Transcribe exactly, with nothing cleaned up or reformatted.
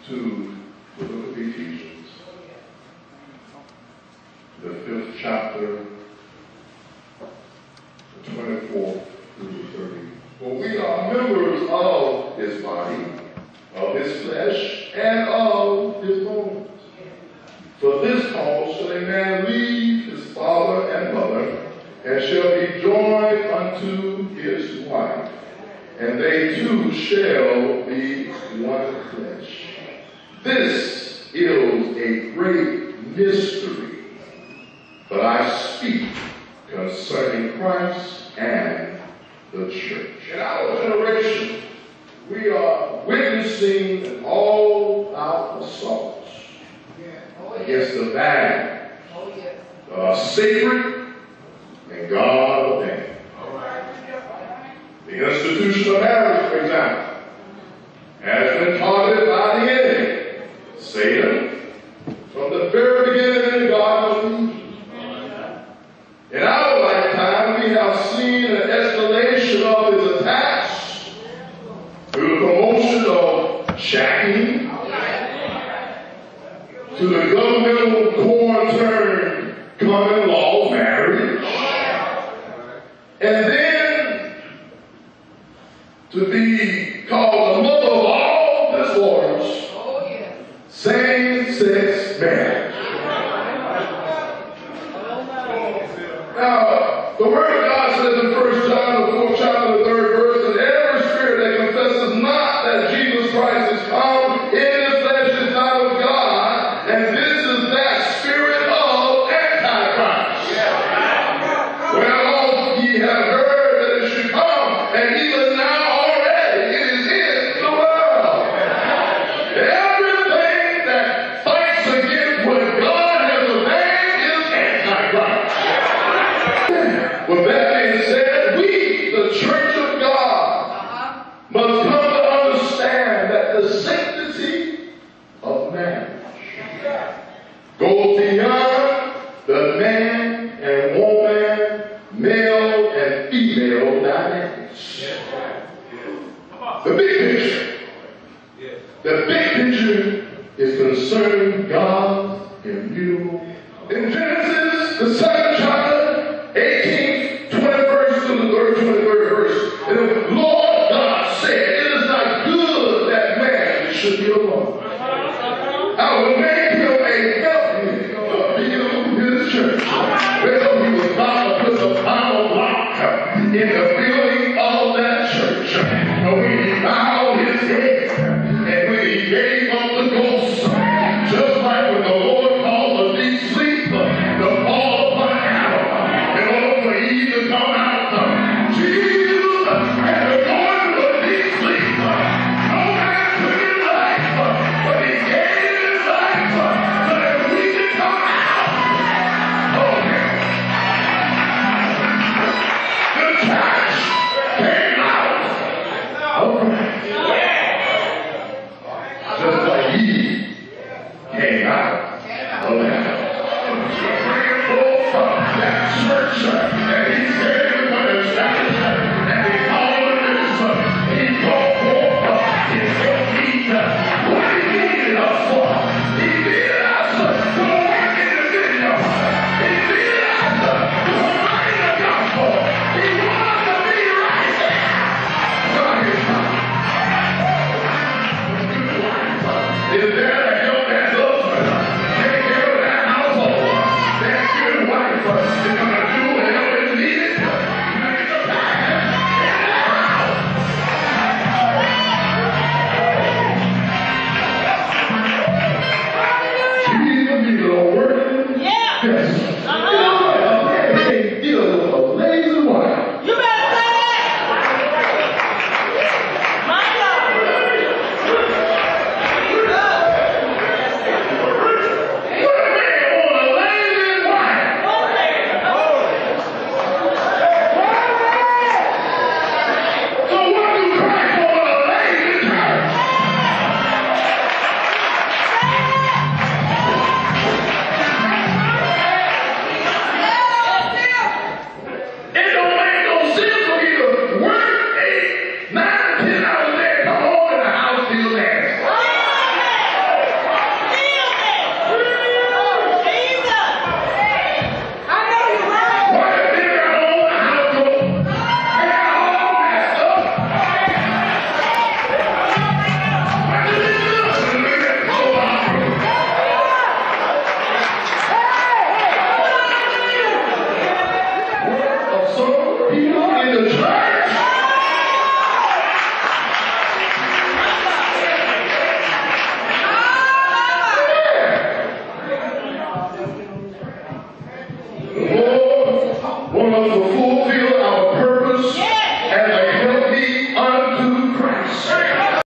to the book of Ephesians, the fifth chapter, the twenty-fourth through the thirtieth. For we are members of his body, of his flesh, and of his bones. For this cause shall a man leave his father and mother, and shall be joined unto his wife, and they two shall be one flesh. This is a great mystery, but I speak concerning Christ and the church. In our generation, we are witnessing an all-out assault against the value, uh, sacred and God ordained. The institution of marriage, for example, has been targeted by the enemy, Satan, from the very beginning in the Garden of Eden. In our lifetime, we have seen an escalation of his attacks through the promotion of shacking, to the governmental corn-turned common law marriage, and then to be called the mother of all disorders, same-sex marriage. Now, the Word of God says in First John, the fourth chapter, the third verse, that every spirit that confesses not that Jesus Christ is come in his flesh is not of God, and this is that spirit of Antichrist. Well, ye have heard that it should come, and even now already it is in the world. Everything that fights against what God has ordained is Antichrist. With that being said, we, the church of God, must come to understand that the sanctity of marriage goes beyond the man and woman, male and female dynamics. The big picture, the big picture is concerning God's immutable. In Genesis, the second chapter, eighteenth, twenty-first to the third, twenty-third verse, and the Lord God said, it is not good that man should be alone. I will make him a helpmeet to build his church. Well, he was about to put the final block in the building of that church. But when he bowed his head, and when he gave up the ghost, just like when the Lord called a deep sleep to fall upon Adam, in order for Eve to come out, Jesus had to go into a deep sleep. No man took his life, but he gave his life so that we could come out. Okay. The church came out. Okay. Just like he came out of that. Bringing forth from that church, and he said he was going to establish, and he called it this, he brought forth his helpmeet. What he needed us for? He needed us to work in the vineyard. He needed us to proclaim the gospel. He wanted to be right there. God is not. Is there